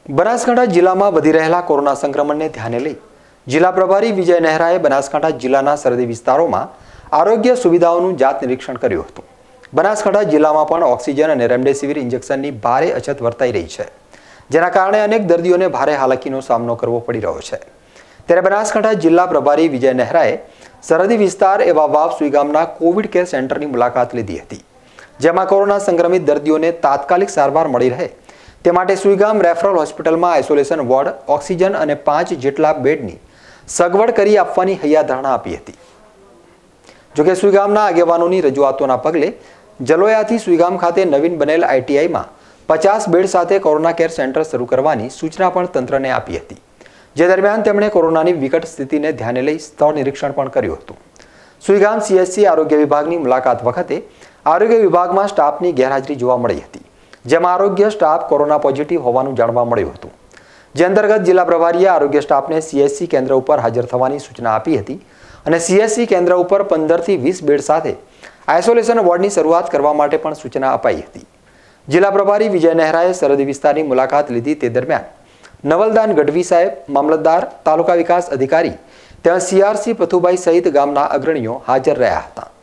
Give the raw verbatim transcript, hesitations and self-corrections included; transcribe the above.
બનાસકાંઠા જિલ્લામાં વધી રહેલા કોરોના સંક્રમણને ધ્યાને લઈ જિલ્લા પ્રભારી વિજય નહેરાએ બનાસકાંઠા જિલ્લાના સરહદી વિસ્તારોમાં આરોગ્ય સુવિધાઓનું જાત નિરીક્ષણ કર્યું હતું। બનાસકાંઠા જિલ્લામાં પણ ઓક્સિજન અને રેમડેસિવિર ઇન્જેક્શનની ભારે અછત વર્તાઈ રહી છે, જેના કારણે અનેક દર્દીઓને ભારે હાલાકીનો સામનો કરવો પડી રહ્યો છે। ત્યારે બનાસકાંઠા જિલ્લા પ્રભારી વિજય નહેરાએ સરહદી વિસ્તાર એવા વાવ સુઈગામના કોવિડ કેર સેન્ટરની મુલાકાત લીધી હતી, જેમાં કોરોના સંક્રમિત દર્દીઓને તાત્કાલિક સારવાર મળી રહે તે માટે સુઈગામ રેફરલ હોસ્પિટલમાં આઇસોલેશન વોર્ડ, ઓક્સિજન અને પાંચ જેટલા બેડની સગવડ કરી આપવાની હૈયાધારણા આપી હતી। જોકે સુઈગામના આગેવાનોની રજૂઆતોના પગલે જલોયાથી સુઈગામ ખાતે નવીન બનેલ આઈટીઆઈમાં પચાસ બેડ સાથે કોરોના કેર સેન્ટર શરૂ કરવાની સૂચના પણ તંત્રને આપી હતી, જે દરમિયાન તેમણે કોરોનાની વિકટ સ્થિતિને ધ્યાને લઈ સ્થળ નિરીક્ષણ પણ કર્યું હતું। સુઈગામ સીએચસી આરોગ્ય વિભાગની મુલાકાત વખતે આરોગ્ય વિભાગમાં સ્ટાફની ગેરહાજરી જોવા મળી હતી, જેમાં આરોગ્ય સ્ટાફ કોરોના પોઝિટિવ હોવાનું જાણવા મળ્યું હતું, જે અંતર્ગત જિલ્લા પ્રભારીએ આરોગ્ય સ્ટાફને સીએચસી કેન્દ્ર ઉપર હાજર થવાની સૂચના આપી હતી અને સીએચસી કેન્દ્ર ઉપર પંદર થી વીસ બેડ સાથે આઇસોલેશન વોર્ડની શરૂઆત કરવા માટે પણ સૂચના અપાઈ હતી। જિલ્લા પ્રભારી વિજય નહેરાએ સરહદી વિસ્તારની મુલાકાત લીધી તે દરમિયાન નવલદાન ગઢવી સાહેબ, મામલતદાર, તાલુકા વિકાસ અધિકારી તેમજ સીઆરસી પથુભાઈ સહિત ગામના અગ્રણીઓ હાજર રહ્યા હતા।